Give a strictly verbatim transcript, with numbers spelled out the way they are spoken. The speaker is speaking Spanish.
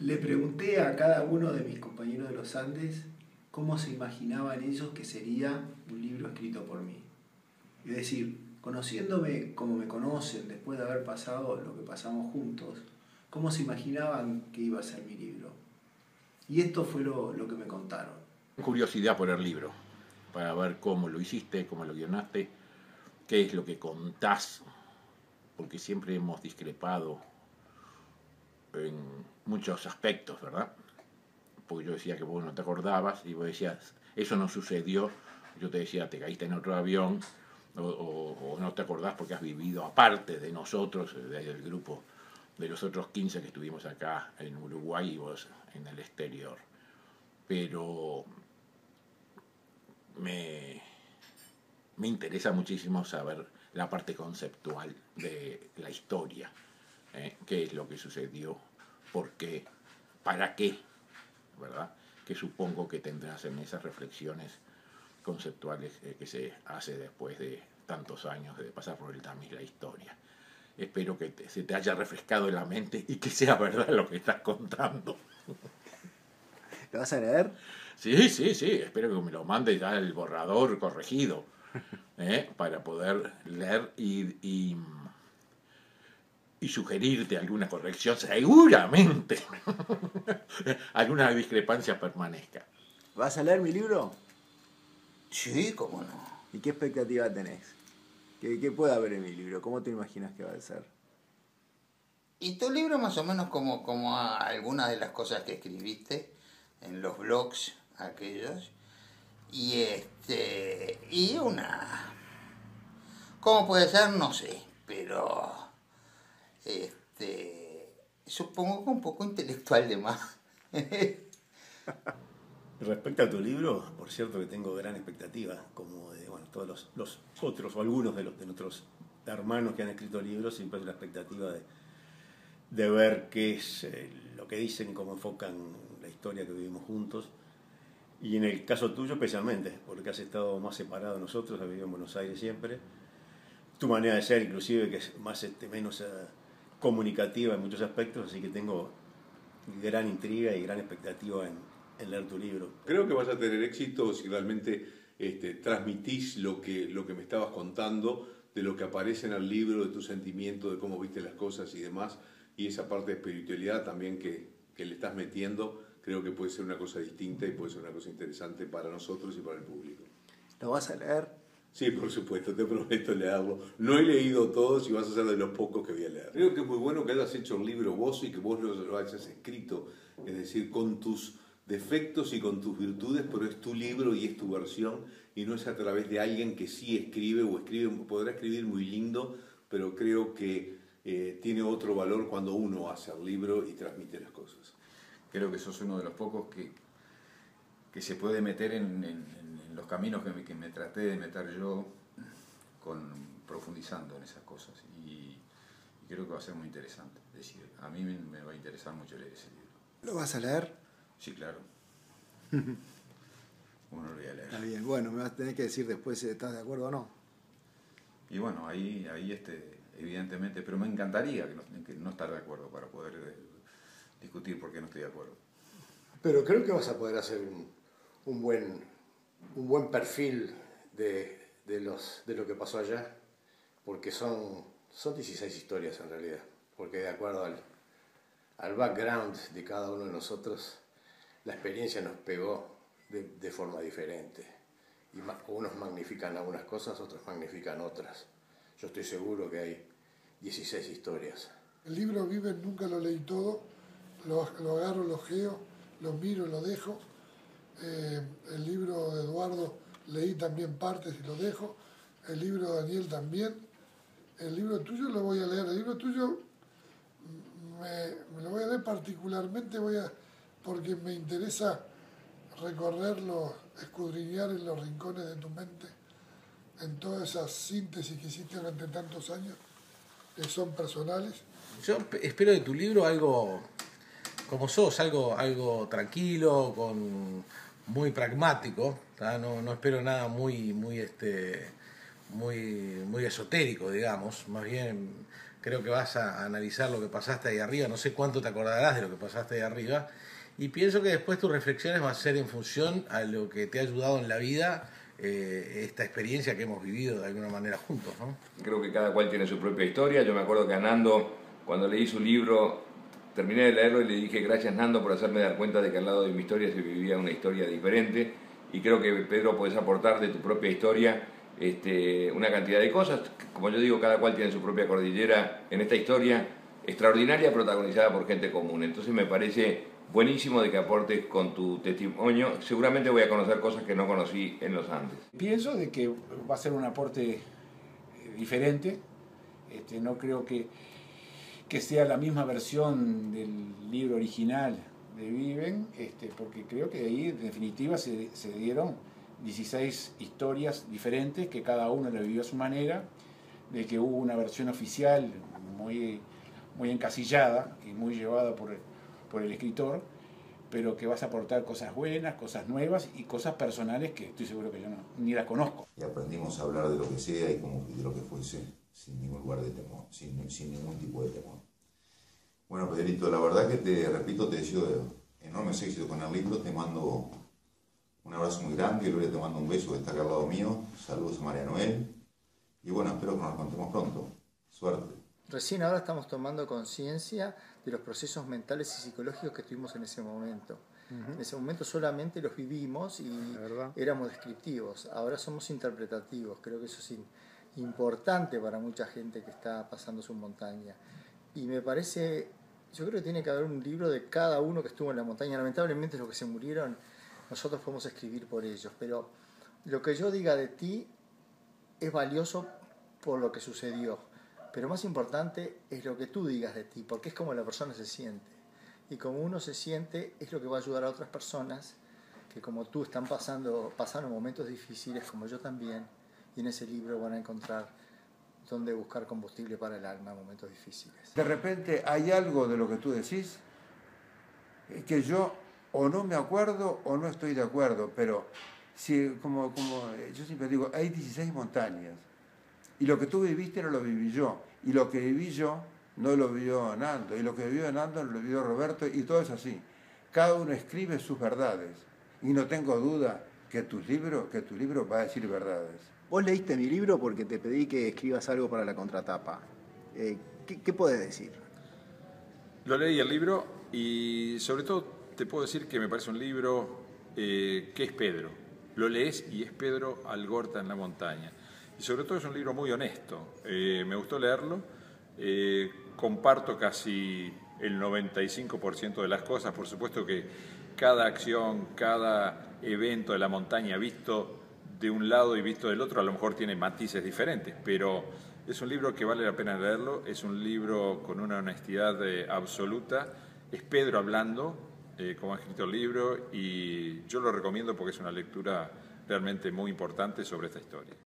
Le pregunté a cada uno de mis compañeros de los Andes cómo se imaginaban ellos que sería un libro escrito por mí. Es decir, conociéndome como me conocen, después de haber pasado lo que pasamos juntos, cómo se imaginaban que iba a ser mi libro. Y esto fue lo, lo que me contaron. Curiosidad por el libro, para ver cómo lo hiciste, cómo lo guionaste, qué es lo que contás, porque siempre hemos discrepado en muchos aspectos, ¿verdad? Porque yo decía que vos no te acordabas y vos decías, eso no sucedió. Yo te decía, te caíste en otro avión o, o, o no te acordás porque has vivido aparte de nosotros, del grupo de los otros quince que estuvimos acá en Uruguay y vos en el exterior. Pero me, me interesa muchísimo saber la parte conceptual de la historia, ¿eh? ¿Qué es lo que sucedió? ¿Por qué? ¿Para qué? ¿Verdad? Que supongo que tendrás en esas reflexiones conceptuales eh, que se hace después de tantos años de pasar por el tamiz la historia. Espero que te, se te haya refrescado en la mente y que sea verdad lo que estás contando. ¿Lo vas a leer? Sí, sí, sí, espero que me lo mande ya el borrador corregido, ¿eh? Para poder leer y, y, y sugerirte alguna corrección, seguramente alguna discrepancia permanezca. ¿Vas a leer mi libro? Sí, cómo no. ¿Y qué expectativa tenés? ¿Qué, qué puede haber en mi libro? ¿Cómo te imaginas que va a ser? Y tu libro más o menos como, como a algunas de las cosas que escribiste en los blogs aquellos. Y este. Y una. ¿Cómo puede ser? No sé. Pero. Este. Supongo que un poco intelectual de más. Respecto a tu libro, por cierto que tengo gran expectativa, como de bueno, todos los, los otros o algunos de, los, de nuestros hermanos que han escrito libros, siempre hay la expectativa de, de ver qué es eh, lo que dicen, cómo enfocan la historia que vivimos juntos. Y en el caso tuyo especialmente, porque has estado más separado de nosotros, has vivido en Buenos Aires siempre. Tu manera de ser, inclusive, que es más este, menos eh, comunicativa en muchos aspectos, así que tengo gran intriga y gran expectativa en en leer tu libro. Creo que vas a tener éxito si realmente este, transmitís lo que, lo que me estabas contando, de lo que aparece en el libro, de tu sentimiento, de cómo viste las cosas y demás, y esa parte de espiritualidad también que, que le estás metiendo, creo que puede ser una cosa distinta y puede ser una cosa interesante para nosotros y para el público. ¿Lo vas a leer? Sí, por supuesto, te prometo leerlo. No he leído todos y vas a ser de los pocos que voy a leer. Creo que es muy bueno que hayas hecho el libro vos y que vos lo, lo hayas escrito, es decir, con tus defectos y con tus virtudes, pero es tu libro y es tu versión y no es a través de alguien que sí escribe o escribe, podrá escribir muy lindo, pero creo que eh, tiene otro valor cuando uno hace el libro y transmite las cosas. Creo que sos uno de los pocos que, que se puede meter en, en, en los caminos que me, que me traté de meter yo, con, profundizando en esas cosas, y, y creo que va a ser muy interesante. Es decir, a mí me, me va a interesar mucho leer ese libro. ¿Lo vas a leer? Sí, claro. Uno lo voy a leer. Está bien, bueno, me vas a tener que decir después si estás de acuerdo o no. Y bueno, ahí, ahí este, evidentemente, pero me encantaría que no, que no estar de acuerdo para poder eh, discutir por qué no estoy de acuerdo. Pero creo que vas a poder hacer un, un, buen, un buen perfil de, de, los, de lo que pasó allá, porque son, son dieciséis historias en realidad, porque de acuerdo al, al background de cada uno de nosotros, la experiencia nos pegó de, de forma diferente. Y ma, unos magnifican algunas cosas, otros magnifican otras. Yo estoy seguro que hay dieciséis historias. El libro Vive, nunca lo leí todo, lo, lo agarro, lo ojeo, lo miro, lo dejo. Eh, el libro de Eduardo leí también partes y lo dejo. El libro de Daniel también. El libro tuyo lo voy a leer. El libro tuyo me, me lo voy a leer particularmente, voy a... porque me interesa recorrerlo, escudriñar en los rincones de tu mente, en todas esas síntesis que hiciste durante tantos años, que son personales. Yo espero de tu libro algo, como sos, algo, algo tranquilo, con, muy pragmático, no, no espero nada muy, muy, este, muy, muy esotérico, digamos, más bien creo que vas a analizar lo que pasaste ahí arriba, no sé cuánto te acordarás de lo que pasaste ahí arriba, y pienso que después tus reflexiones van a ser en función a lo que te ha ayudado en la vida, eh, esta experiencia que hemos vivido de alguna manera juntos, ¿no? Creo que cada cual tiene su propia historia. Yo me acuerdo que a Nando, cuando leí su libro, terminé de leerlo y le dije gracias Nando por hacerme dar cuenta de que al lado de mi historia se vivía una historia diferente, y creo que Pedro podés aportar de tu propia historia Este, una cantidad de cosas. Como yo digo, cada cual tiene su propia cordillera en esta historia extraordinaria protagonizada por gente común. Entonces me parece buenísimo de que aportes con tu testimonio. Seguramente voy a conocer cosas que no conocí en los Andes. Pienso de que va a ser un aporte diferente. Este, no creo que, que sea la misma versión del libro original de Viven, este, porque creo que ahí en definitiva se, se dieron dieciséis historias diferentes que cada uno lo vivió a su manera, de que hubo una versión oficial muy, muy encasillada y muy llevada por el, por el escritor, pero que vas a aportar cosas buenas, cosas nuevas y cosas personales que estoy seguro que yo no, ni las conozco. Y aprendimos a hablar de lo que sea y, como, de lo que fuese, sin ningún lugar de temor, sin, sin ningún tipo de temor. Bueno, Pedrito, la verdad que te repito, te deseo enormes éxitos con el libro, te mando un abrazo muy grande, Gloria te mando un beso que está acá al lado mío, saludos a María Noel, y bueno, espero que nos encontremos pronto. Suerte. Recién ahora estamos tomando conciencia de los procesos mentales y psicológicos que tuvimos en ese momento. Uh-huh. En ese momento solamente los vivimos y éramos descriptivos, ahora somos interpretativos. Creo que eso es importante para mucha gente que está pasando su montaña. Y me parece, yo creo que tiene que haber un libro de cada uno que estuvo en la montaña. Lamentablemente los que se murieron, nosotros podemos escribir por ellos, pero lo que yo diga de ti es valioso por lo que sucedió, pero más importante es lo que tú digas de ti, porque es como la persona se siente, y como uno se siente es lo que va a ayudar a otras personas que como tú están pasando, pasando momentos difíciles, como yo también, y en ese libro van a encontrar dónde buscar combustible para el alma en momentos difíciles. De repente hay algo de lo que tú decís que yo o no me acuerdo o no estoy de acuerdo, pero si, como, como yo siempre digo, hay dieciséis montañas, y lo que tú viviste no lo viví yo, y lo que viví yo no lo vivió Nando, y lo que vivió Nando no lo vivió Roberto, y todo es así. Cada uno escribe sus verdades, y no tengo duda que tu libro, que tu libro va a decir verdades. Vos leíste mi libro porque te pedí que escribas algo para la contratapa. Eh, ¿qué, ¿Qué podés decir? Lo leí el libro y sobre todo te puedo decir que me parece un libro eh, que es Pedro. Lo lees y es Pedro Algorta en la montaña. Y sobre todo es un libro muy honesto. Eh, me gustó leerlo. Eh, comparto casi el noventa y cinco por ciento de las cosas. Por supuesto que cada acción, cada evento de la montaña visto de un lado y visto del otro a lo mejor tiene matices diferentes, pero es un libro que vale la pena leerlo. Es un libro con una honestidad eh, absoluta. Es Pedro hablando, Eh, como ha escrito el libro, y yo lo recomiendo porque es una lectura realmente muy importante sobre esta historia.